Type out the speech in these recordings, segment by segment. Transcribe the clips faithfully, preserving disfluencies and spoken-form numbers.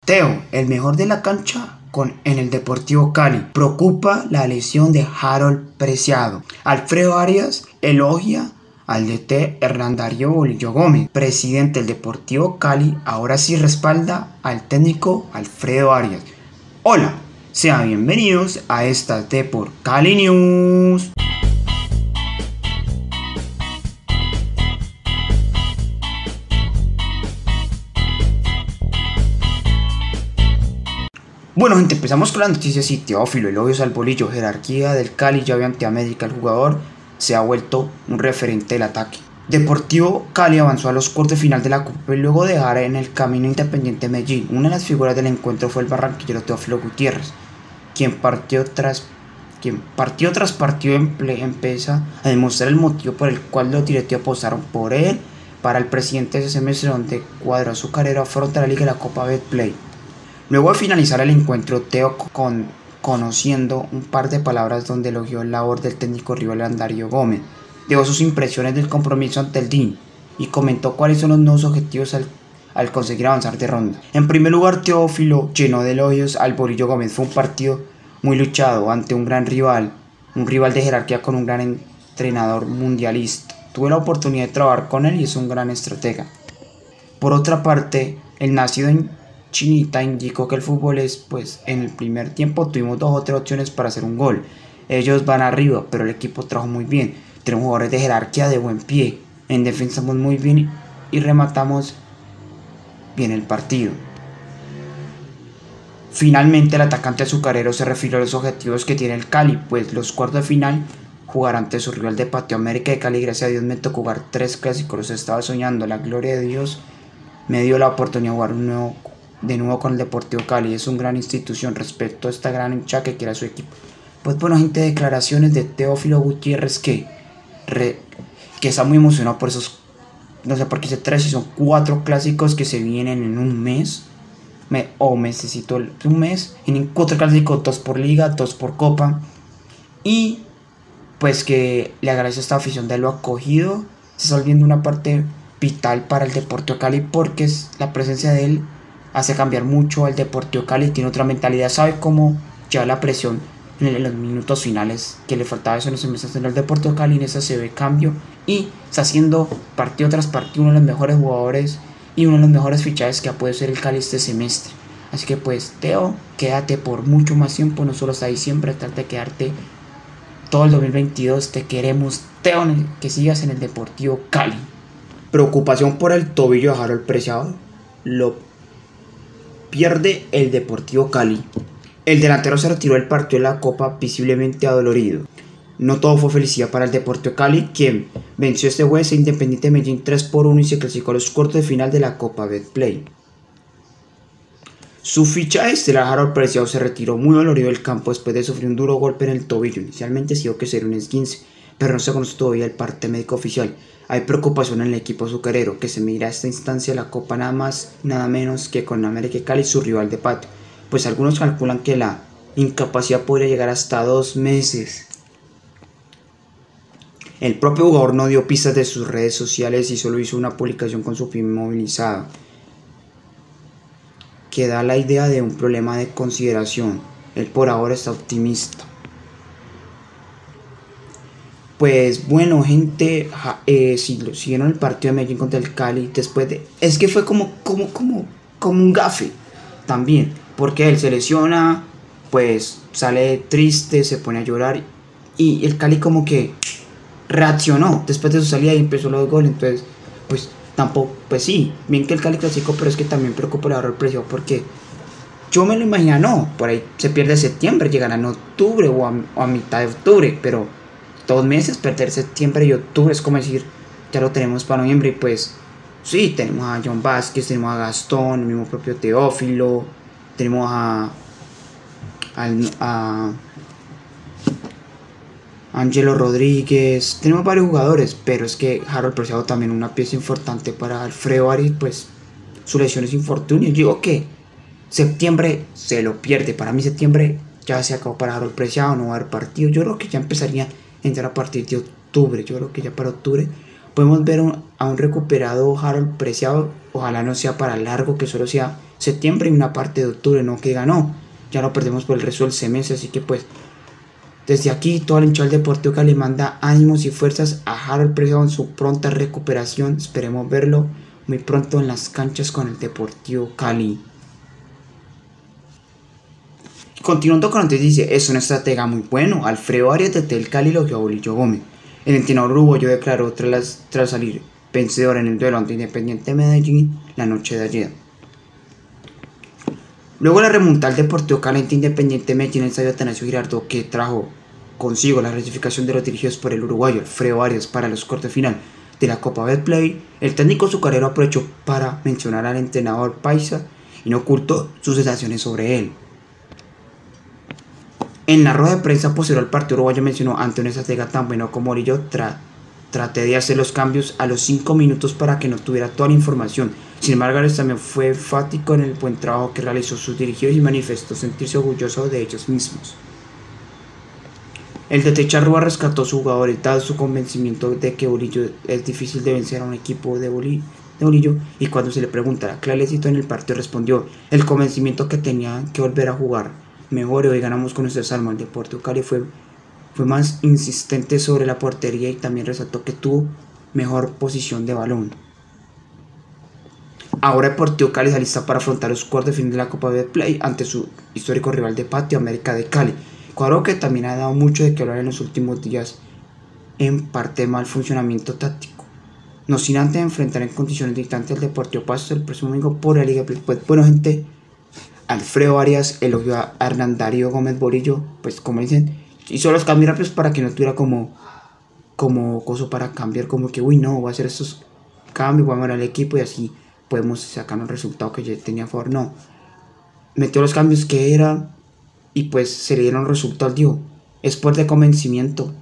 Teo, el mejor de la cancha con, en el Deportivo Cali. Preocupa la lesión de Harold Preciado. Alfredo Arias elogia al D T Hernán Darío Bolillo Gómez. Presidente del Deportivo Cali ahora sí respalda al técnico Alfredo Arias. Hola, sean bienvenidos a esta Deport Cali News. Bueno gente, empezamos con las noticias y Teófilo, elogios al Bolillo, jerarquía del Cali, llave ante América, el jugador se ha vuelto un referente del ataque. Deportivo Cali avanzó a los cuartos de final de la Copa y luego de dejar en el camino Independiente Medellín. Una de las figuras del encuentro fue el barranquillero Teófilo Gutiérrez, quien partió tras, quien partió tras partido empieza a demostrar el motivo por el cual los directivos apostaron por él para el presidente de ese semestre, donde cuadró su carrera afronta la Liga de la Copa Betplay. Luego de finalizar el encuentro, Teo, con, conociendo un par de palabras donde elogió la labor del técnico rival Darío Gómez, dio sus impresiones del compromiso ante el D I N y comentó cuáles son los nuevos objetivos al, al conseguir avanzar de ronda. En primer lugar, Teófilo llenó de elogios al Bolillo Gómez. Fue un partido muy luchado ante un gran rival, un rival de jerarquía con un gran entrenador mundialista. Tuve la oportunidad de trabajar con él y es un gran estratega. Por otra parte, el nacido en Chinita indicó que el fútbol es, pues en el primer tiempo tuvimos dos o tres opciones para hacer un gol. Ellos van arriba, pero el equipo trabajó muy bien. Tenemos jugadores de jerarquía, de buen pie. En defensa estamos muy bien y rematamos bien el partido. Finalmente el atacante azucarero se refirió a los objetivos que tiene el Cali, pues los cuartos de final jugar ante su rival de Patio América de Cali. Gracias a Dios me tocó jugar tres clásicos, los estaba soñando. La gloria de Dios me dio la oportunidad de jugar un nuevo de nuevo con el Deportivo Cali. Es una gran institución respecto a esta gran hinchada que quiere a su equipo. Pues bueno gente, declaraciones de Teófilo Gutiérrez que, re, que está muy emocionado por esos, no sé por qué hice tres, y son cuatro clásicos que se vienen en un mes, me, o necesito un mes, en cuatro clásicos, dos por liga, dos por copa, y pues que le agradece a esta afición de lo acogido. Se está volviendo una parte vital para el Deportivo Cali porque es la presencia de él hace cambiar mucho al Deportivo Cali. Tiene otra mentalidad, sabe cómo llevar la presión en los minutos finales, que le faltaba eso en ese mes en el Deportivo Cali. En esa se ve cambio y está haciendo partido tras partido uno de los mejores jugadores y uno de los mejores fichajes que ha podido ser el Cali este semestre. Así que pues Teo, quédate por mucho más tiempo, no solo hasta diciembre, trata de quedarte todo el dos mil veintidós. Te queremos Teo, que sigas en el Deportivo Cali. Preocupación por el tobillo de Harold Preciado, lo pierde el Deportivo Cali. El delantero se retiró del partido de la Copa visiblemente adolorido. No todo fue felicidad para el Deportivo Cali, quien venció este jueves a Independiente Medellín tres por uno y se clasificó a los cuartos de final de la Copa Betplay. Su fichaje estelar Harold Preciado se retiró muy dolorido del campo después de sufrir un duro golpe en el tobillo. Inicialmente se dijo que sería un esguince, pero no se conoce todavía el parte médico oficial. Hay preocupación en el equipo azucarero, que se medirá a esta instancia la Copa nada más, nada menos que con América de Cali, su rival de patio, pues algunos calculan que la incapacidad podría llegar hasta dos meses. El propio jugador no dio pistas de sus redes sociales y solo hizo una publicación con su pie inmovilizado, que da la idea de un problema de consideración. Él por ahora está optimista. Pues bueno gente, eh, si lo siguieron el partido de Medellín contra el Cali, después de, es que fue como, como, como, como un gafe también, porque él se lesiona, pues sale triste, se pone a llorar y el Cali como que reaccionó después de su salida y empezó los goles. Entonces pues tampoco, pues sí, bien que el Cali clasificó, pero es que también preocupa el ahorro precio, porque yo me lo imagino, no, por ahí se pierde septiembre, llegará en octubre o a, o a mitad de octubre, pero dos meses, perder septiembre y octubre es como decir, ya lo tenemos para noviembre. Y pues sí, tenemos a John Vázquez, tenemos a Gastón, el mismo propio Teófilo, tenemos a a, a Ángelo Rodríguez, tenemos varios jugadores, pero es que Harold Preciado también una pieza importante para Alfredo Arias, pues su lesión es infortunio. Yo digo que septiembre se lo pierde, para mí septiembre ya se acabó para Harold Preciado, no va a haber partido. Yo creo que ya empezaría entrar a partir de octubre. Yo creo que ya para octubre podemos ver un, a un recuperado Harold Preciado ojalá no sea para largo, que solo sea septiembre y una parte de octubre, no que ganó. Ya lo perdemos por el resto del semestre, así que pues desde aquí toda la hinchada del Deportivo Cali manda ánimos y fuerzas a Harold Preciado en su pronta recuperación. Esperemos verlo muy pronto en las canchas con el Deportivo Cali. Continuando con antes, dice, es un estratega muy bueno. Alfredo Arias de Tel Cali lo que a Bolillo Gómez. El entrenador uruguayo declaró tras, tras salir vencedor en el duelo ante Independiente Medellín la noche de ayer. Luego la remontada al Deportivo Cali ante Independiente Medellín en el estadio Atanasio Girardot, que trajo consigo la clasificación de los dirigidos por el uruguayo Alfredo Arias para los cuartos de final de la Copa Betplay, el técnico azucarero aprovechó para mencionar al entrenador paisa y no ocultó sus sensaciones sobre él. En la rueda de prensa posterior al partido uruguayo mencionó ante una estratega tan bueno como Bolillo, tra traté de hacer los cambios a los cinco minutos para que no tuviera toda la información. Sin embargo, Arias también fue enfático en el buen trabajo que realizó sus dirigidos y manifestó sentirse orgulloso de ellos mismos. El D T Charrúa rescató a su jugador dado su convencimiento de que Bolillo es difícil de vencer a un equipo de, Boli de Bolillo, y cuando se le preguntara qué le citó en el partido respondió el convencimiento que tenía que volver a jugar mejor y hoy ganamos con nuestras armas. El Deportivo Cali fue, fue más insistente sobre la portería y también resaltó que tuvo mejor posición de balón. Ahora Deportivo Cali se alista para afrontar los cuartos de final de la Copa Betplay ante su histórico rival de patio, América de Cali. Cuadro que también ha dado mucho de que hablar en los últimos días, en parte mal funcionamiento táctico. No sin antes enfrentar en condiciones dictantes al Deportivo Pasto el próximo domingo por la Liga. Pues bueno, gente, Alfredo Arias elogió a Hernán Darío Gómez Bolillo, pues como dicen, hizo los cambios rápidos para que no tuviera como como cosa para cambiar, como que uy no, voy a hacer estos cambios, voy a mejorar el equipo y así podemos sacar un resultado que yo tenía a favor. No, metió los cambios que era y pues se le dieron resultados, dio. Es por de convencimiento.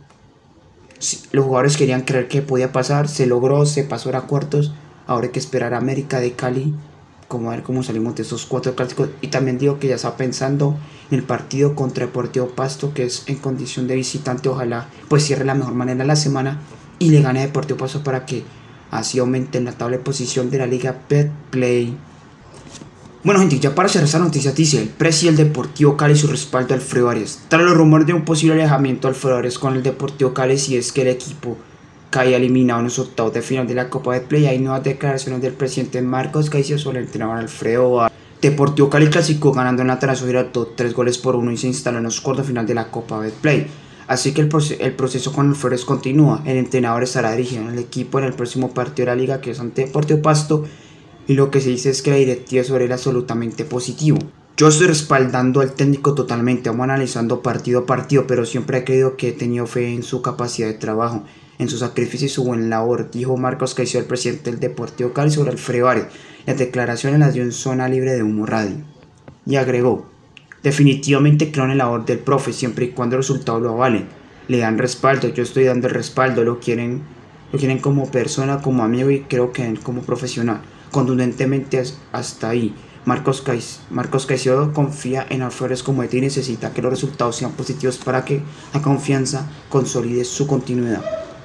Los jugadores querían creer que podía pasar, se logró, se pasó a cuartos. Ahora hay que esperar a América de Cali, como a ver cómo salimos de esos cuatro clásicos. Y también digo que ya está pensando en el partido contra Deportivo Pasto, que es en condición de visitante. Ojalá pues cierre de la mejor manera la semana y le gane a Deportivo Pasto para que así aumente en la tabla de posición de la Liga Betplay. Bueno, gente, ya para cerrar esta noticia, dice el presidente del Deportivo Cali su respaldo a Alfredo Arias. Tras los rumores de un posible alejamiento de Alfredo Arias con el Deportivo Cali, si es que el equipo cae eliminado en los octavos de final de la Copa Betplay, hay nuevas declaraciones del presidente Marcos Caicedo sobre el entrenador Alfredo Arias. Deportivo Cali clasificó ganando en la Atanasio Girardot tres goles por uno y se instaló en los cuartos de final de la Copa Betplay. Así que el, proce el proceso con Alfredo Arias continúa. El entrenador estará dirigiendo el equipo en el próximo partido de la liga, que es ante Deportivo Pasto, y lo que se dice es que la directiva sobre él es absolutamente positivo. Yo estoy respaldando al técnico totalmente, vamos analizando partido a partido, pero siempre he creído que he tenido fe en su capacidad de trabajo, en su sacrificio y su buena labor, dijo Marcos Caicedo, el presidente del Deportivo Cali, sobre Alfredo Arias. Las declaraciones las dio en Zona Libre de Humo Radio. Y agregó, definitivamente creo en la labor del profe, siempre y cuando el resultado lo avalen. Le dan respaldo, yo estoy dando el respaldo, lo quieren, lo quieren como persona, como amigo y creo que como profesional. Contundentemente hasta ahí. Marcos, Caiz, Marcos Caicedo confía en Alfredo como de y necesita que los resultados sean positivos para que la confianza consolide su continuidad.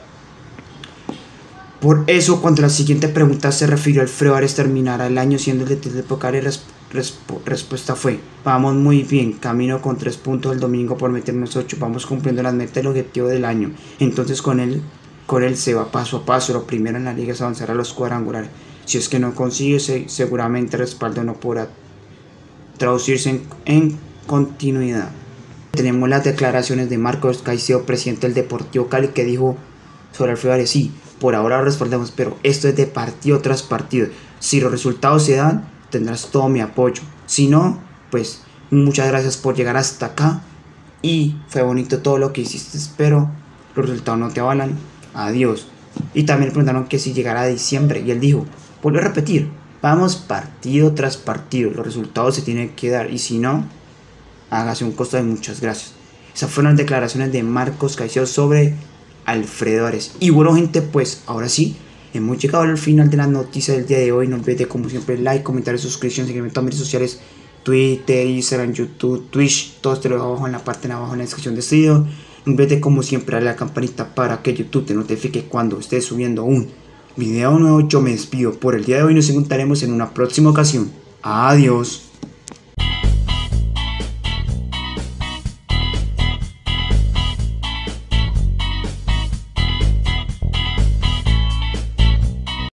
Por eso, cuando la siguiente pregunta se refirió a Alfredo Arias terminará el año siendo el de Deportivo Cali, la resp respuesta fue: vamos muy bien, camino con tres puntos el domingo por meternos ocho, vamos cumpliendo las metas del objetivo del año. Entonces con él, con él se va paso a paso. Lo primero en la liga es avanzar a los cuadrangulares. Si es que no consigue, seguramente el respaldo no podrá traducirse en, en continuidad. Tenemos las declaraciones de Marcos Caicedo, presidente del Deportivo Cali, que dijo sobre Alfredo Arias: sí, por ahora lo respaldamos, pero esto es de partido tras partido. Si los resultados se dan, tendrás todo mi apoyo. Si no, pues muchas gracias por llegar hasta acá. Y fue bonito todo lo que hiciste, pero los resultados no te avalan. Adiós. Y también le preguntaron que si llegara a diciembre, y él dijo, vuelvo a repetir, vamos partido tras partido, los resultados se tienen que dar, y si no, hágase un costo de muchas gracias. Esas fueron las declaraciones de Marcos Caicedo sobre Alfredo Arias. Y bueno, gente, pues ahora sí, hemos llegado al final de la noticia del día de hoy. No olvides, como siempre, like, comentario, suscripción, seguirme en todas mis redes sociales, Twitter, Instagram, YouTube, Twitch, todo te lo dejo abajo en la parte de abajo en la descripción de este video. No olvides, como siempre, darle a la campanita para que YouTube te notifique cuando estés subiendo un video nuevo, yo me despido. Por el día de hoy nos encontraremos en una próxima ocasión. Adiós.